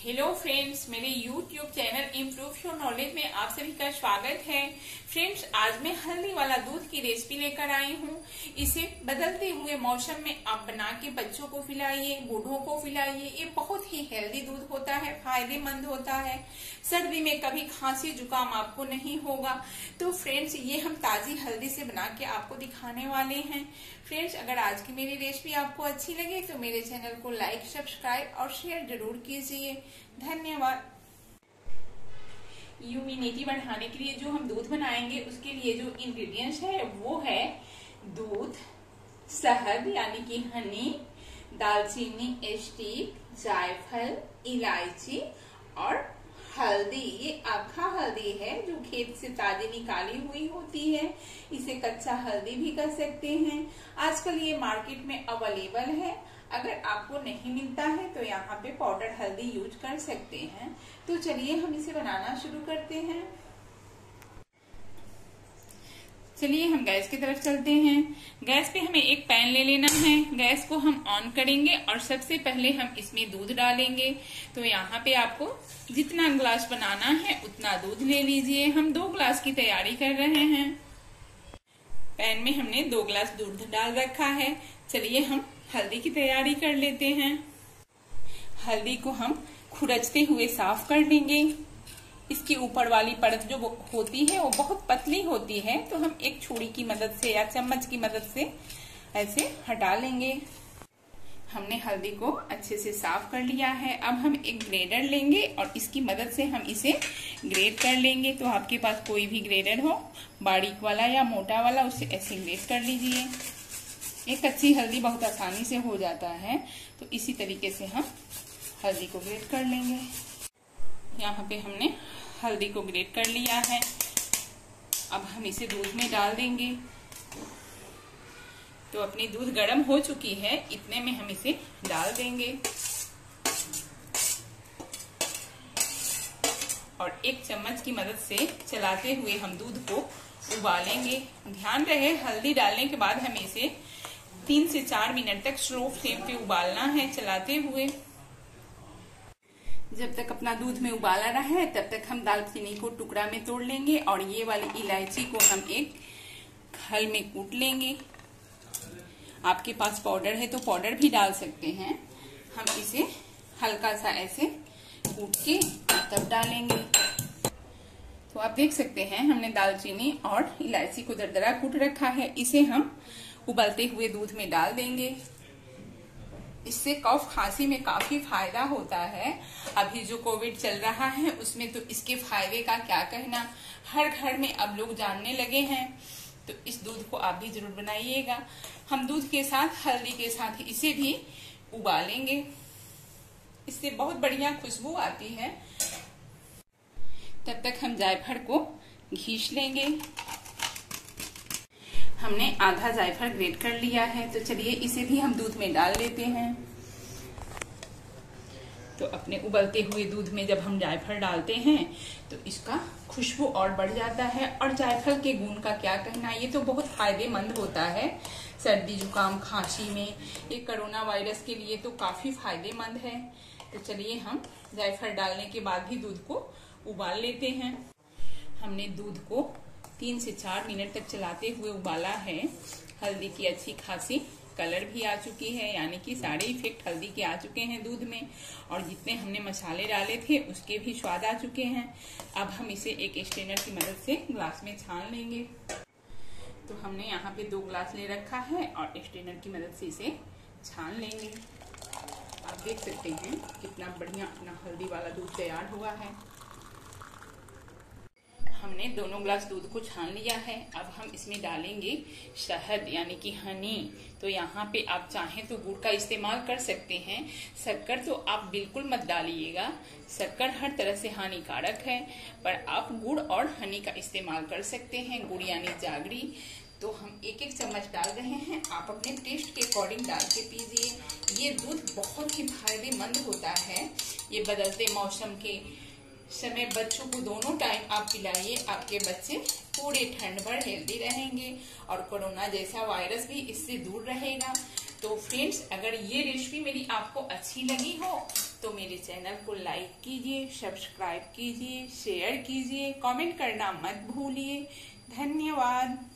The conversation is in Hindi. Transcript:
हेलो फ्रेंड्स, मेरे YouTube channel improve your knowledge में आप सभी का स्वागत है। फ्रेंड्स, आज मैं हल्दी वाला दूध की रेसिपी लेकर आई हूँ। इसे बदलते हुए मौसम में आप बना के बच्चों को पिलाइए, बूढ़ों को पिलाइए। ये बहुत ही हेल्दी दूध होता है, फायदेमंद होता है। सर्दी में कभी खांसी जुकाम आपको नहीं होगा। तो फ्रेंड्स, ये हम ताजी हल्दी से बना के आपको दिखाने वाले हैं। फ्रेंड्स, अगर आज की मेरी रेसिपी आपको अच्छी लगे तो मेरे चैनल को लाइक, सब्सक्राइब और शेयर जरूर कीजिए। धन्यवाद। इम्यूनिटी बढ़ाने के लिए जो हम दूध बनाएंगे उसके लिए जो इंग्रेडिएंट्स है वो है दूध, शहद यानी कि हनी, दालचीनी, स्टिक, जायफल, इलायची और हल्दी। ये आखा हल्दी है जो खेत से ताजी निकाली हुई होती है। इसे कच्चा हल्दी भी कर सकते हैं। आजकल ये मार्केट में अवेलेबल है। अगर आपको नहीं मिलता है तो यहाँ पे पाउडर हल्दी यूज कर सकते हैं। तो चलिए हम इसे बनाना शुरू करते हैं। चलिए हम गैस की तरफ चलते हैं। गैस पे हमें एक पैन ले लेना है। गैस को हम ऑन करेंगे और सबसे पहले हम इसमें दूध डालेंगे। तो यहाँ पे आपको जितना ग्लास बनाना है उतना दूध ले लीजिए। हम 2 ग्लास की तैयारी कर रहे हैं। पैन में हमने 2 ग्लास दूध डाल रखा है। चलिए हम हल्दी की तैयारी कर लेते हैं। हल्दी को हम खुरचते हुए साफ कर लेंगे। इसकी ऊपर वाली परत जो होती है वो बहुत पतली होती है, तो हम एक छुरी की मदद से या चम्मच की मदद से ऐसे हटा लेंगे। हमने हल्दी को अच्छे से साफ कर लिया है। अब हम एक ग्रेडर लेंगे और इसकी मदद से हम इसे ग्रेड कर लेंगे। तो आपके पास कोई भी ग्रेडर हो, बारीक वाला या मोटा वाला, उससे ऐसे ग्रेड कर लीजिए। एक कच्ची हल्दी बहुत आसानी से हो जाता है, तो इसी तरीके से हम हल्दी को ग्रेड कर लेंगे। यहाँ पे हमने हल्दी को ग्रेट कर लिया है। अब हम इसे दूध में डाल देंगे। तो अपनी दूध गर्म हो चुकी है, इतने में हम इसे डाल देंगे और एक चम्मच की मदद से चलाते हुए हम दूध को उबालेंगे। ध्यान रहे, हल्दी डालने के बाद हमें इसे 3 से 4 मिनट तक स्लो फ्लेम पे उबालना है, चलाते हुए। जब तक अपना दूध में उबाला रहा है तब तक हम दालचीनी को टुकड़ा में तोड़ लेंगे और ये वाली इलायची को हम एक खल में कूट लेंगे। आपके पास पाउडर है तो पाउडर भी डाल सकते हैं। हम इसे हल्का सा ऐसे कूट के तब डालेंगे। तो आप देख सकते हैं हमने दालचीनी और इलायची को दरदरा कूट रखा है। इसे हम उबलते हुए दूध में डाल देंगे। इससे कफ खांसी में काफी फायदा होता है। अभी जो कोविड चल रहा है उसमें तो इसके फायदे का क्या कहना, हर घर में अब लोग जानने लगे हैं। तो इस दूध को आप भी जरूर बनाइएगा। हम दूध के साथ, हल्दी के साथ इसे भी उबालेंगे। इससे बहुत बढ़िया खुशबू आती है। तब तक हम जायफल को घीस लेंगे। हमने आधा जायफल ग्रेट कर लिया है। तो चलिए इसे भी हम दूध में डाल लेते हैं। तो अपने उबलते हुए दूध में जब हम जायफल डालते हैं तो इसका खुशबू और बढ़ जाता है। और जायफल के गुण का क्या कहना, ये तो बहुत फायदेमंद होता है सर्दी जुकाम खांसी में। ये कोरोना वायरस के लिए तो काफी फायदेमंद है। तो चलिए हम जायफल डालने के बाद भी दूध को उबाल लेते हैं। हमने दूध को 3 से 4 मिनट तक चलाते हुए उबाला है। हल्दी की अच्छी खासी कलर भी आ चुकी है, यानी कि सारे इफेक्ट हल्दी के आ चुके हैं दूध में। और जितने हमने मसाले डाले थे उसके भी स्वाद आ चुके हैं। अब हम इसे एक स्ट्रेनर की मदद से ग्लास में छान लेंगे। तो हमने यहाँ पे 2 ग्लास ले रखा है और स्ट्रेनर की मदद से इसे छान लेंगे। आप देख सकते हैं कितना बढ़िया अपना हल्दी वाला दूध तैयार हुआ है। हमने दोनों ग्लास दूध को छान लिया है। अब हम इसमें डालेंगे शहद यानी कि हनी। तो यहाँ पे आप चाहें तो गुड़ का इस्तेमाल कर सकते हैं। शक्कर तो आप बिल्कुल मत डालिएगा, शक्कर हर तरह से हानिकारक है। पर आप गुड़ और हनी का इस्तेमाल कर सकते हैं। गुड़ यानी जागरी। तो हम 1-1 चम्मच डाल रहे हैं। आप अपने टेस्ट के अकॉर्डिंग डाल के पीजिए। ये दूध बहुत ही फायदेमंद होता है। ये बदलते मौसम के समय बच्चों को दोनों टाइम आप पिलाइए। आपके बच्चे पूरे ठंड भर हेल्दी रहेंगे और कोरोना जैसा वायरस भी इससे दूर रहेगा। तो फ्रेंड्स, अगर ये रेसिपी मेरी आपको अच्छी लगी हो तो मेरे मेरे चैनल को लाइक कीजिए, सब्सक्राइब कीजिए, शेयर कीजिए, कमेंट करना मत भूलिए। धन्यवाद।